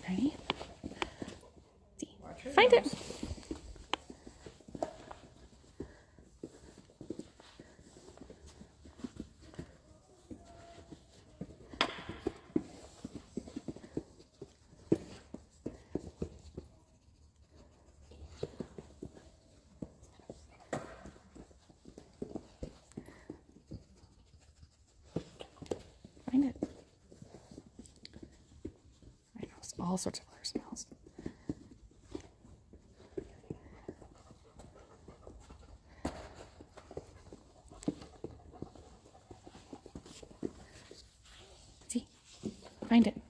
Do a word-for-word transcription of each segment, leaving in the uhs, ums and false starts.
Ready? See. Find it. Find it. I know, it's all sorts of other smells. See, find it.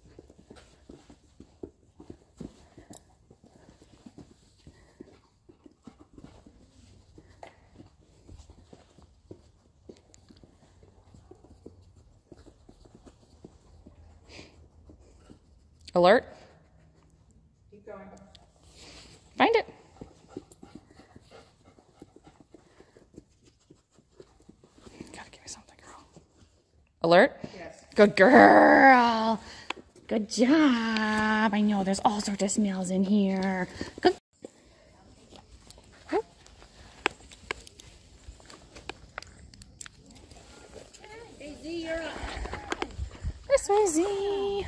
Alert. Keep going. Find it. Gotta give me something, girl. Alert? Yes. Good girl. Good job. I know there's all sorts of smells in here. Good. Oh. Hey, Zee, you're up. This way, Zee.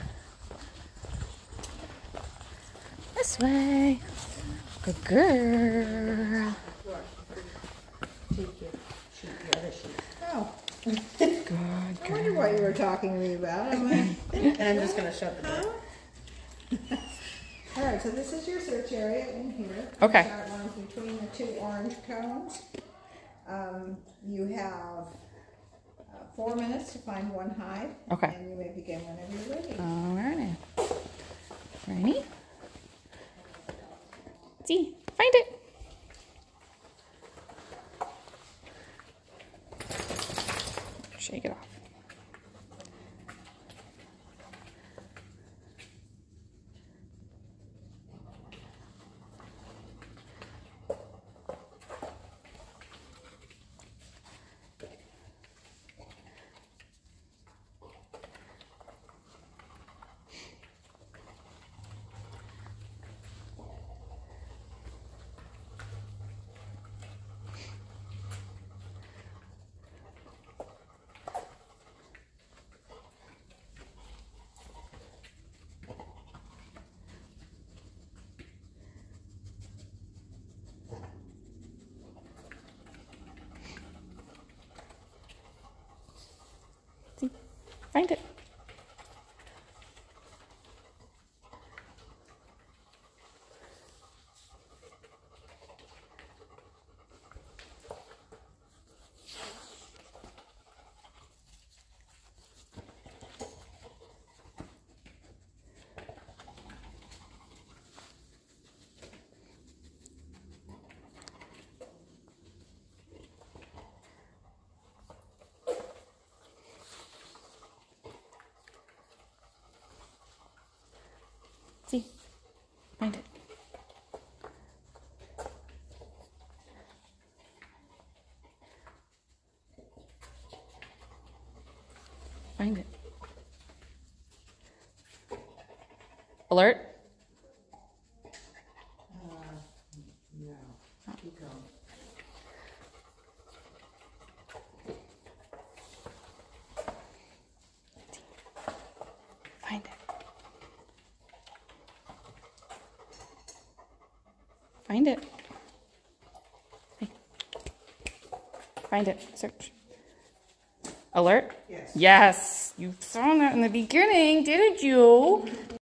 This way. Good girl. Take your sheet, the other sheet. Oh. Good girl. I wonder what you were talking to me about. I'm like, and I'm just going to shut the door. All right, so this is your search area in here. Okay. Start one between the two orange cones. Um, you have uh, four minutes to find one hive. Okay. And you may begin whenever you're ready. Alrighty. Ready? See, find it. Shake it off. See, find it. See, find it. Find it. Alert. Uh, no. Keep going. Find it. Find it. Hey. Find it. Search. Alert? Yes. Yes. You saw that in the beginning, didn't you?